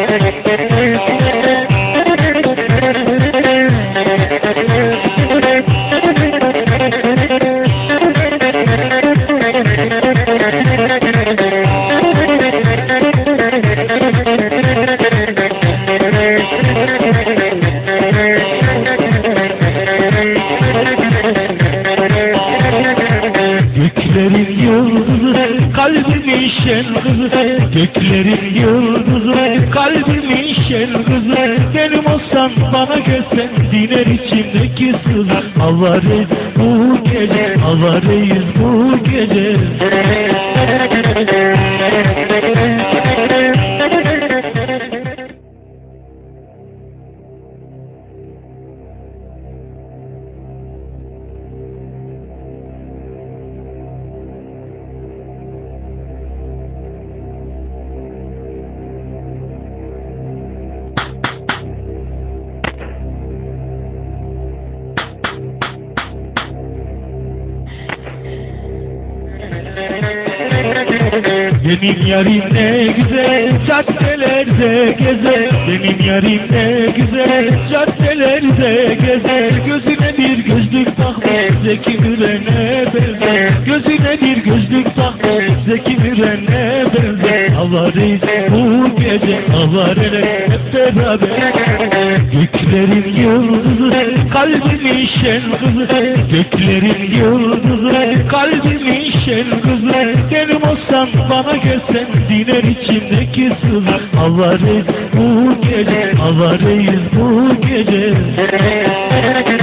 Göklerin yıldızı, kalbimin şen kızı. Göklerin yıldızı, kalbimin şen kızı. Benim olsan bana gelsen, diner içimdeki sızı. Avarız bu gece, avarız bu gece. Benim yarim ne güzel caddelerde gezer. Benim yarim ne güzel caddelerde gezer. Gözüne bir gözlük takmış Zeki Müren'e benzer. Gözüne bir gözlük takmış Zeki Müren'e benzer. Avarız bu gece, avarız hep beraber. Göklerin yıldızı, kalbimin şen kızı. Göklerin yıldızı, kalbimin şen kızı. Benim olsan bana gelsen, diner içimdeki sızı. Avarız bu gece, avarız bu gece.